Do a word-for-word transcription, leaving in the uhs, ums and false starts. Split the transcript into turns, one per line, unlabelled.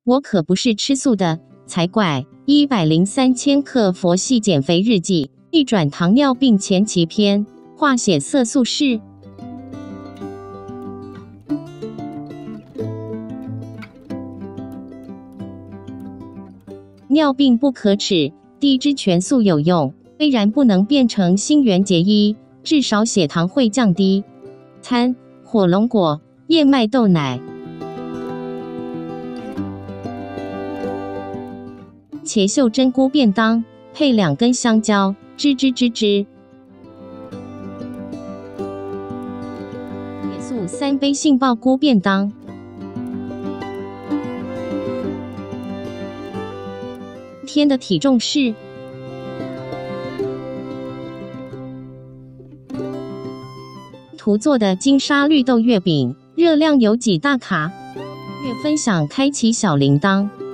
我可不是吃素的，才怪！一百零三千克佛系减肥日记，逆转糖尿病前期篇，化血色素式。尿病不可耻，低脂全素有用，虽然不能变成新垣结衣，至少血糖会降低。餐：火龙果、燕麦豆奶。茄秀珍菇便当，配两根香蕉，吱吱吱吱。椰素三杯杏鲍菇便当。天的体重是图做的金沙绿豆月饼，热量有几大卡？月分享开启小铃铛。